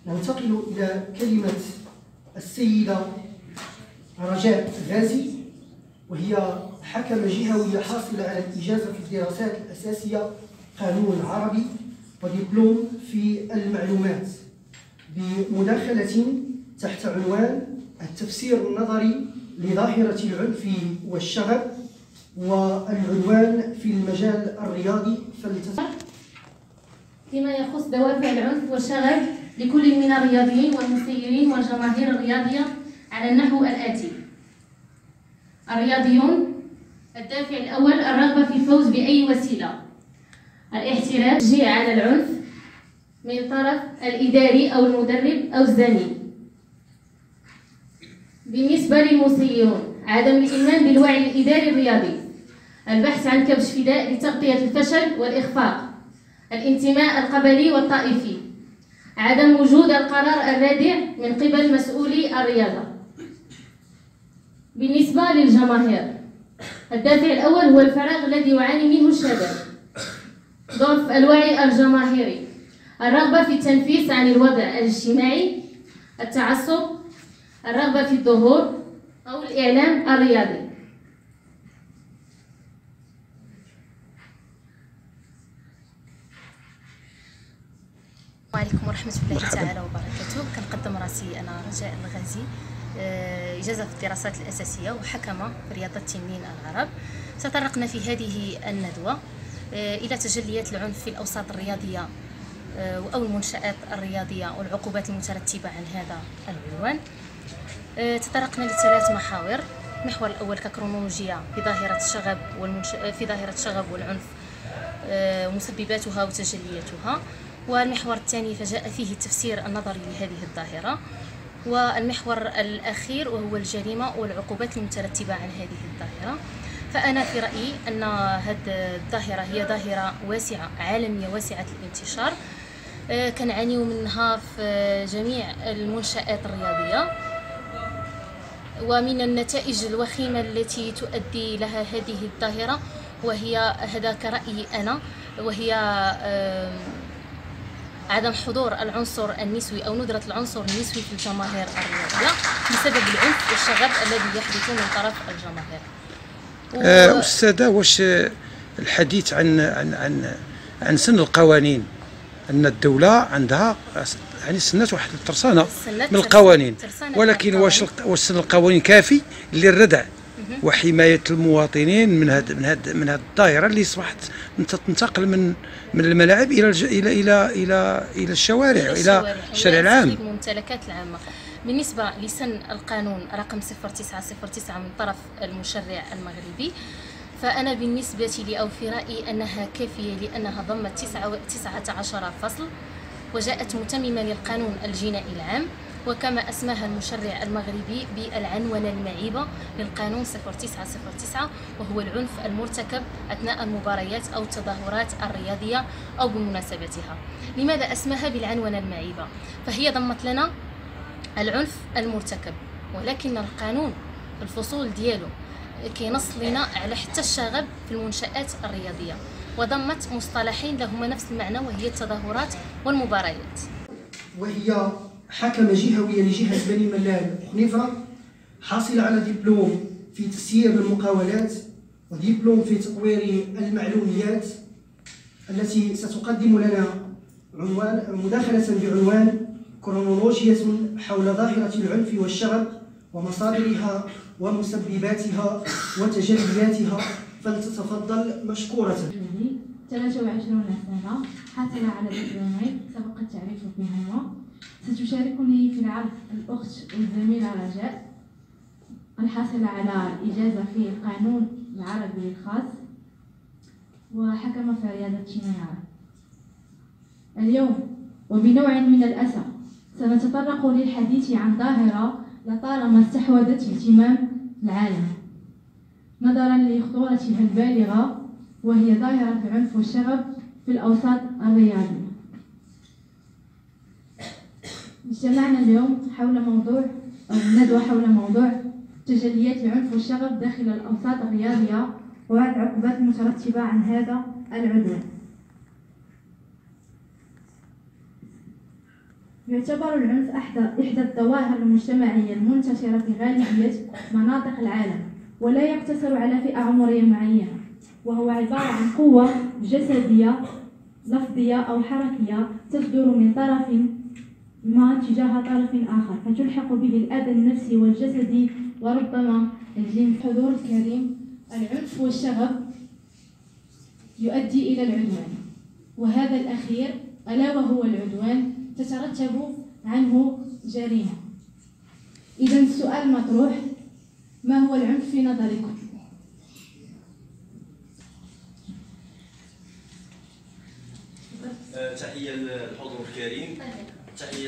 ننتقل إلى كلمة السيدة رجاء غازي، وهي حكمة جهوية حاصلة على الإجازة في الدراسات الأساسية قانون عربي ودبلوم في المعلومات، بمداخلة تحت عنوان التفسير النظري لظاهرة العنف والشغب، والعنوان في المجال الرياضي. فيما يخص دوافع العنف والشغب لكل من الرياضيين والمسيرين والجماهير الرياضية على النحو الآتي: الرياضيون، الدافع الأول الرغبة في الفوز بأي وسيلة، الاحتراز، التشجيع على العنف من طرف الإداري أو المدرب أو الزميل. بالنسبة للمسيرون، عدم الإيمان بالوعي الإداري الرياضي، البحث عن كبش فداء لتغطية الفشل والإخفاق، الانتماء القبلي والطائفي، عدم وجود القرار الرادع من قبل مسؤولي الرياضة. بالنسبة للجماهير، الدافع الأول هو الفراغ الذي يعاني منه الشباب، ضعف الوعي الجماهيري، الرغبة في التنفيس عن الوضع الاجتماعي، التعصب، الرغبة في الظهور أو الإعلام الرياضي. السلام عليكم ورحمة الله تعالى وبركاته. كنقدم راسي أنا رجاء الغازي، إجازة في الدراسات الأساسية وحكمة في رياضة تنين العرب. تطرقنا في هذه الندوة إلى تجليات العنف في الأوساط الرياضية أو المنشآت الرياضية والعقوبات المترتبة عن هذا العنوان. تطرقنا لثلاث محاور: المحور الأول ككرونولوجيا في ظاهرة الشغب والعنف، مسبباتها وتجلياتها، والمحور الثاني فجاء فيه التفسير النظري لهذه الظاهرة، والمحور الأخير وهو الجريمة والعقوبات المترتبة عن هذه الظاهرة. فأنا في رأيي أن هذه الظاهرة هي ظاهرة واسعة عالمية واسعة الانتشار، كنعانيو منها في جميع المنشآت الرياضية، ومن النتائج الوخيمة التي تؤدي لها هذه الظاهرة وهي هذا كرأيي أنا، وهي عدم حضور العنصر النسوي أو ندرة العنصر النسوي في الجماهير الرياضية بسبب العنف والشغب الذي يحدث من طرف الجماهير. أستاذة، واش الحديث عن سن القوانين، أن الدولة عندها يعني سنات واحد الترسانة من القوانين، ولكن واش سن القوانين كافي للردع وحماية المواطنين من هذه الظاهرة اللي أصبحت تنتقل من الملاعب إلى الشوارع وإلى الشارع العام، الممتلكات العامة. بالنسبة لسن القانون رقم 0909 من طرف المشرع المغربي، فأنا بالنسبة لي أو في رأيي أنها كافية، لأنها ضمت 19 فصل وجاءت متممة للقانون الجنائي العام، وكما أسماها المشرع المغربي بالعنونة المعيبة للقانون 0909، وهو العنف المرتكب أثناء المباريات أو التظاهرات الرياضية أو بمناسبتها. لماذا أسماها بالعنونة المعيبة؟ فهي ضمت لنا العنف المرتكب، ولكن القانون الفصول ديالو كينص لنا على حتى الشغب في المنشآت الرياضية، وضمت مصطلحين لهما نفس المعنى وهي التظاهرات والمباريات. وهي حكمة جهوية لجهة بني ملال حنيفرة، حاصلة على دبلوم في تسيير المقاولات ودبلوم في تطوير المعلوميات، التي ستقدم لنا مداخلة بعنوان كرونولوجية حول ظاهرة العنف والشغب ومصادرها ومسبباتها وتجلياتها، فلتتفضل مشكورة. 23 سنة، حاصلة على دبلومين سبق التعريف بهما. ستشاركني في العرض الأخت والزميلة رجاء، الحاصلة على إجازة في القانون العربي الخاص وحكمة في رياضة تنين العرب. اليوم وبنوع من الأسى سنتطرق للحديث عن ظاهرة لطالما استحوذت اهتمام العالم نظرا لخطورتها البالغة، وهي ظاهرة العنف والشغب في الأوساط الرياضية. اجتمعنا اليوم حول موضوع ندوة حول موضوع تجليات العنف والشغب داخل الأوساط الرياضية والعقوبات المترتبة عن هذا العدوان. يعتبر العنف إحدى الظواهر المجتمعية المنتشرة في غالبية مناطق العالم، ولا يقتصر على فئة عمرية معينة، وهو عبارة عن قوة جسدية لفظية أو حركية تصدر من طرف ما تجاه طرف آخر فتلحق به الأذى النفسي والجسدي وربما الجنسي. حضور الكريم، العنف والشغب يؤدي إلى العدوان، وهذا الأخير ألا وهو العدوان تترتب عنه جريمة. إذا السؤال مطروح: ما هو العنف في نظركم؟ تحية للحضور الكريم. تحية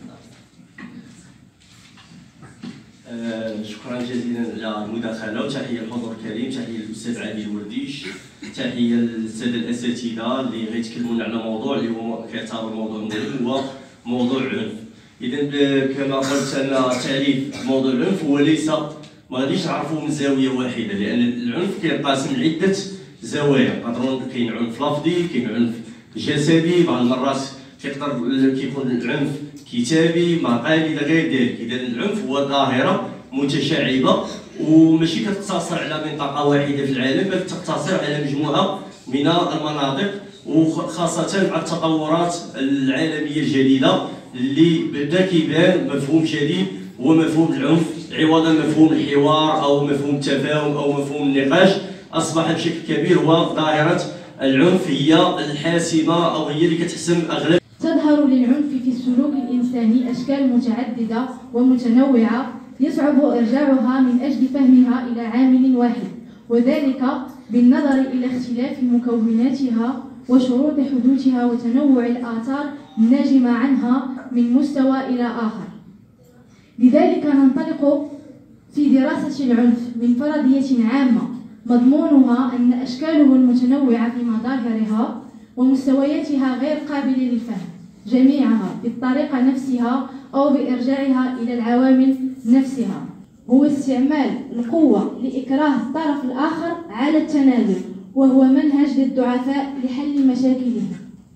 شكرا جزيلا على المداخلة، وتحية للحضور الكريم، تحية للأستاذ عادل الورديش، تحية للسادة الأساتذة اللي غيتكلمونا على موضوع اللي هو كيعتبر موضوع مهم، هو موضوع العنف. إذا كما قلت أنا تعريف موضوع العنف هو ليس ما غاديش نعرفوه من زاوية واحدة، لأن العنف كينقسم لعدة زوايا. نقدروا كاين عنف لفظي، كاين عنف جسدي، بعض المرات كيكون العنف كتابي، مقالي الى غير ذلك. اذا العنف هو ظاهره متشعبه وماشي كتقتصر على منطقه واحده في العالم، بل تقتصر على مجموعه من المناطق، وخاصه مع التطورات العالميه الجديده اللي بدا كيبان مفهوم جديد هو مفهوم العنف عوضا مفهوم الحوار او مفهوم التفاهم او مفهوم النقاش. اصبح بشكل كبير هو ظاهره العنف هي الحاسمه او هي اللي كتحسم اغلب. تظهر للعنف في السلوك الإنساني أشكال متعددة ومتنوعة يصعب إرجاعها من أجل فهمها إلى عامل واحد، وذلك بالنظر إلى اختلاف مكوناتها وشروط حدوثها وتنوع الآثار الناجمة عنها من مستوى إلى آخر. لذلك ننطلق في دراسة العنف من فرضية عامة مضمونها أن أشكاله المتنوعة في مظاهرها ومستوياتها غير قابلة للفهم جميعها بالطريقة نفسها أو بإرجاعها إلى العوامل نفسها، هو استعمال القوة لإكراه الطرف الآخر على التنازل، وهو منهج للضعفاء لحل مشاكلهم.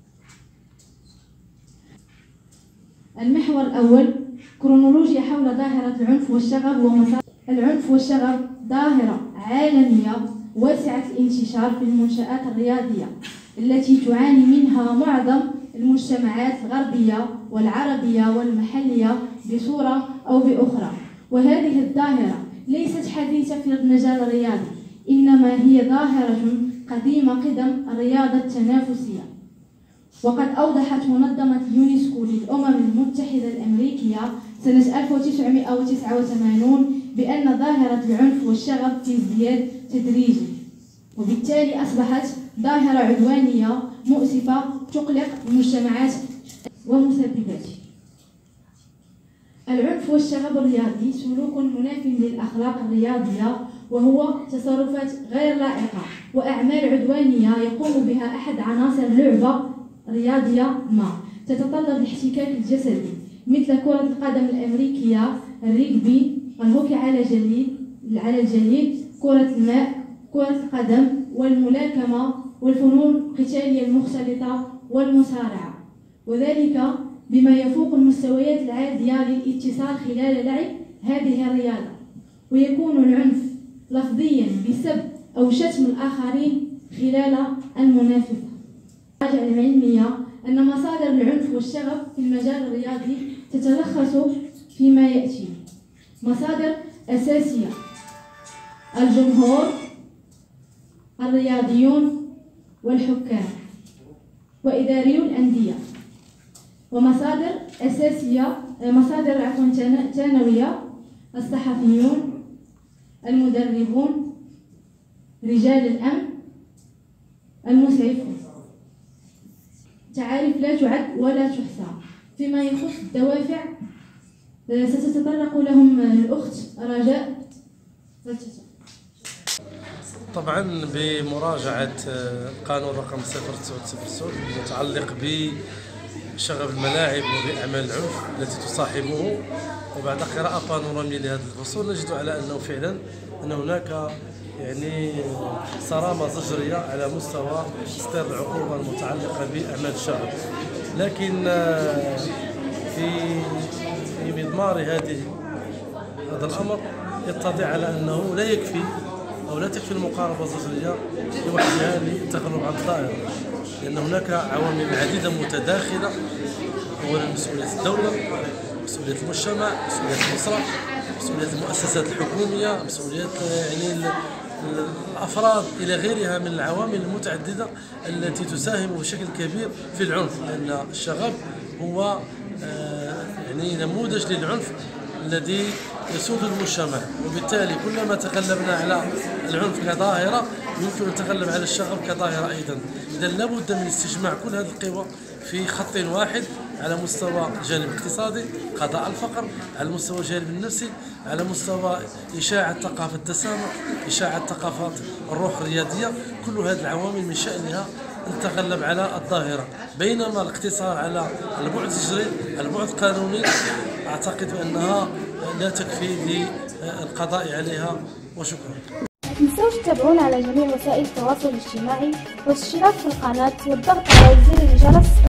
المحور الأول: كرونولوجيا حول ظاهرة العنف والشغب ومسار. العنف والشغب ظاهرة عالمية واسعة الانتشار في المنشآت الرياضية التي تعاني منها معظم المجتمعات الغربية والعربية والمحلية بصورة أو بأخرى. وهذه الظاهرة ليست حديثة في المجال الرياضي، إنما هي ظاهرة قديمة قدم الرياضة التنافسية. وقد أوضحت منظمة يونسكو للأمم المتحدة الأمريكية سنة 1989 بأن ظاهرة العنف والشغب في ازدياد تدريجي، وبالتالي أصبحت ظاهرة عدوانية مؤسفة تقلق المجتمعات ومسبباته. العنف والشغب الرياضي سلوك مناف للأخلاق الرياضية، وهو تصرفات غير لائقة وأعمال عدوانية يقوم بها أحد عناصر لعبة رياضية ما تتطلب الاحتكاك الجسدي، مثل كرة القدم الأمريكية، الريغبي، الهوكي على الجليد، كرة الماء، كرة القدم، والملاكمة، والفنون القتالية المختلطة، والمصارعة، وذلك بما يفوق المستويات العادية للاتصال خلال لعب هذه الرياضة. ويكون العنف لفظيا بسب أو شتم الآخرين خلال المنافسة. الحاجة العلمية أن مصادر العنف والشغب في المجال الرياضي تتلخص فيما يأتي: مصادر أساسية: الجمهور، الرياضيون والحكام، وإداريو الأندية. ومصادر أساسية ثانوية: الصحفيون، المدربون، رجال الأمن، المسعفون. تعاريف لا تعد ولا تحصى. فيما يخص الدوافع ستتطرق لهم الأخت رجاء. طبعا بمراجعة القانون رقم 0900 المتعلق بشغب الملاعب وبأعمال العنف التي تصاحبه، وبعد قراءة بانورامية لهذه الفصول نجد على أنه فعلا أن هناك صرامة زجرية على مستوى إصدار العقوبة المتعلقة بأعمال الشغب. لكن في مضمار هذا الأمر يتضح على أنه لا يكفي أو لا تكفي المقاربة الزوجية لوحدها للتغلب على الظاهرة، لأن هناك عوامل عديدة متداخلة. أولا مسؤولية الدولة، مسؤولية المجتمع، مسؤولية الأسرة، مسؤولية المؤسسات الحكومية، مسؤولية يعني الأفراد إلى غيرها من العوامل المتعددة التي تساهم بشكل كبير في العنف، لأن الشغب هو يعني نموذج للعنف الذي يسود المجتمع، وبالتالي كلما تغلبنا على العنف كظاهرة يمكن أن نتغلب على الشغب كظاهرة أيضا. إذا لابد من استجماع كل هذه القوى في خط واحد على مستوى الجانب الاقتصادي، قضاء الفقر، على مستوى الجانب النفسي، على مستوى إشاعة ثقافة التسامح، إشاعة ثقافة الروح الرياضية. كل هذه العوامل من شأنها أن تتغلب على الظاهرة، بينما الاقتصار على البعد التجريبي، البعد القانوني، أعتقد أنها لا تكفي للقضاء عليها. وشكرا. لا تنسوش تتابعونا على جميع وسائل التواصل الاجتماعي والاشتراك في القناة والضغط على زر الجرس